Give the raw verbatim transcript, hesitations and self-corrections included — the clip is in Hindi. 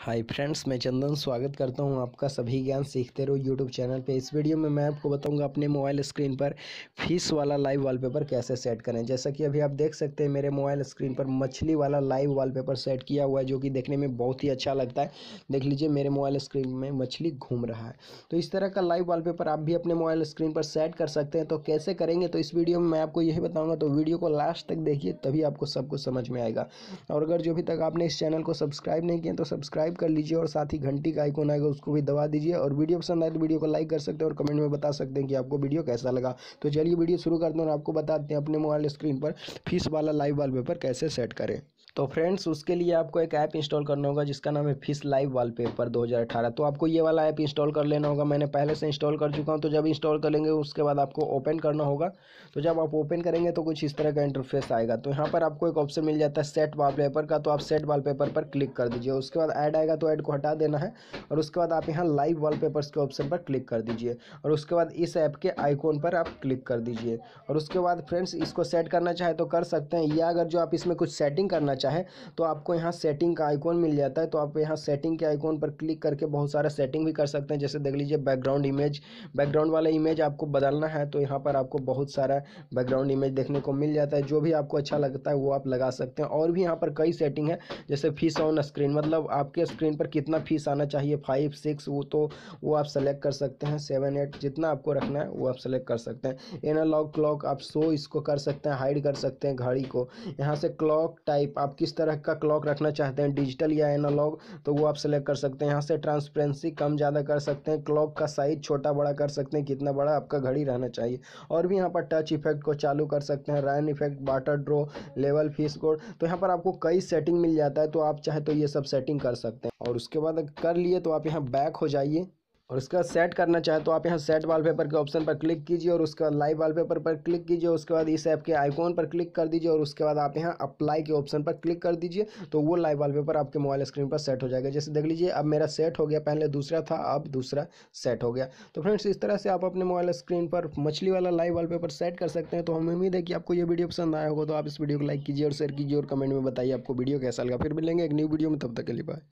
हाय फ्रेंड्स, मैं चंदन स्वागत करता हूं आपका सभी ज्ञान सीखते रहो यूट्यूब चैनल पे। इस वीडियो में मैं आपको बताऊंगा अपने मोबाइल स्क्रीन पर फिश वाला लाइव वॉलपेपर कैसे सेट करें। जैसा कि अभी आप देख सकते हैं मेरे मोबाइल स्क्रीन पर मछली वाला लाइव वॉलपेपर सेट किया हुआ है, जो कि देखने में बहुत ही अच्छा लगता है। देख लीजिए मेरे मोबाइल स्क्रीन में मछली घूम रहा है। तो इस तरह का लाइव वॉलपेपर आप भी अपने मोबाइल स्क्रीन पर सेट कर सकते हैं। तो कैसे करेंगे तो इस वीडियो में मैं आपको यही बताऊँगा। तो वीडियो को लास्ट तक देखिए, तभी आपको सब कुछ समझ में आएगा। और अगर जो अभी तक आपने इस चैनल को सब्सक्राइब नहीं किया तो सब्सक्राइब कर लीजिए और साथ ही घंटी का आइकॉन आएगा उसको भी दबा दीजिए। और वीडियो पसंद आए तो वीडियो को लाइक कर सकते हैं और कमेंट में बता सकते हैं कि आपको वीडियो कैसा लगा। तो चलिए वीडियो शुरू करते हैं और आपको बताते हैं अपने मोबाइल स्क्रीन पर फिश वाला लाइव वॉलपेपर कैसे सेट करें। तो फ्रेंड्स, उसके लिए आपको एक ऐप इंस्टॉल करना होगा जिसका नाम है फिश लाइव वॉलपेपर दो हज़ार अठारह। तो आपको ये वाला ऐप इंस्टॉल कर लेना होगा। मैंने पहले से इंस्टॉल कर चुका हूँ। तो जब इंस्टॉल कर लेंगे उसके बाद आपको ओपन करना होगा। तो जब आप ओपन करेंगे तो कुछ इस तरह का इंटरफेस आएगा। तो यहाँ पर आपको एक ऑप्शन मिल जाता है सेट वॉलपेपर का। तो आप सेट वॉलपेपर पर क्लिक कर दीजिए। उसके बाद ऐड आएगा तो ऐड को हटा देना है और उसके बाद आप यहाँ लाइव वॉलपेपर्स के ऑप्शन पर क्लिक कर दीजिए और उसके बाद इस ऐप के आइकॉन पर आप क्लिक कर दीजिए। और उसके बाद फ्रेंड्स, इसको सेट करना चाहे तो कर सकते हैं, या अगर जो आप इसमें कुछ सेटिंग करना चाहें तो आपको यहाँ सेटिंग का आइकॉन मिल जाता है। तो आप यहाँ सेटिंग के आइकॉन पर क्लिक करके बहुत सारा सेटिंग भी कर सकते हैं। जैसे देख लीजिए बैकग्राउंड इमेज, बैकग्राउंड वाला इमेज आपको बदलना है तो यहाँ पर आपको बहुत सारा बैकग्राउंड इमेज देखने को मिल जाता है। जो भी आपको अच्छा लगता है वो आप लगा सकते हैं। और भी यहाँ पर कई सेटिंग है, जैसे फिश ऑन स्क्रीन, मतलब आपके स्क्रीन पर कितना फिश आना चाहिए, फाइव सिक्स, वो तो वो आप सेलेक्ट कर सकते हैं। सेवन एट, जितना आपको रखना है वो आप सेलेक्ट कर सकते हैं। एनालॉग क्लॉक आप शो इसको कर सकते हैं, हाइड कर सकते हैं घड़ी को। यहाँ से क्लॉक टाइप आप किस तरह का क्लॉक रखना चाहते हैं, डिजिटल या एनालॉग, तो वो आप सेलेक्ट कर सकते हैं। यहाँ से ट्रांसपेरेंसी कम ज़्यादा कर सकते हैं। क्लॉक का साइज छोटा बड़ा कर सकते हैं, कितना बड़ा आपका घड़ी रहना चाहिए। और भी यहाँ पर टच इफेक्ट को चालू कर सकते हैं, rain effect, water drop, level, fish code. तो यहाँ पर आपको कई सेटिंग मिल जाता है। तो आप चाहे तो ये सब सेटिंग कर सकते हैं। और उसके बाद कर लिए तो आप यहाँ बैक हो जाइए और उसका सेट करना चाहे तो आप यहाँ सेट वॉलपेपर के ऑप्शन पर क्लिक कीजिए और उसके बाद लाइव वॉलपेपर पर क्लिक कीजिए। उसके बाद इस ऐप के आइकॉन पर क्लिक कर दीजिए और उसके बाद आप यहाँ अप्लाई के ऑप्शन पर क्लिक कर दीजिए। तो वो लाइव वॉलपेपर आपके मोबाइल स्क्रीन पर सेट हो जाएगा। जैसे देख लीजिए अब मेरा सेट हो गया, पहले दूसरा था अब दूसरा सेट हो गया। तो फ्रेंड्स, इस तरह से आप अपने मोबाइल स्क्रीन पर मछली वाला लाइव वॉलपेपर सेट कर सकते हैं। तो हमें उम्मीद है कि आपको ये वीडियो पसंद आया होगा। तो आप इस वीडियो को लाइक कीजिए और शेयर कीजिए और कमेंट में बताइए आपको वीडियो कैसा लगा। फिर मिलेंगे एक न्यू वीडियो में, तब तक के लिए बाय।